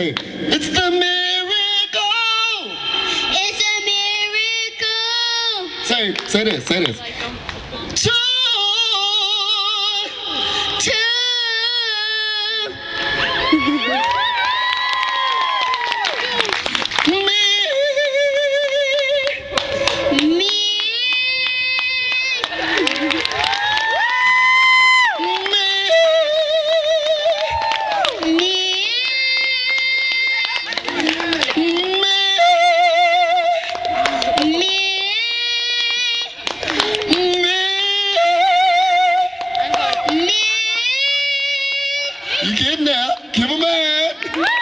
Say, it's the miracle. It's a miracle. Say this, say this. Joy To me. me. You getting there? Give a man.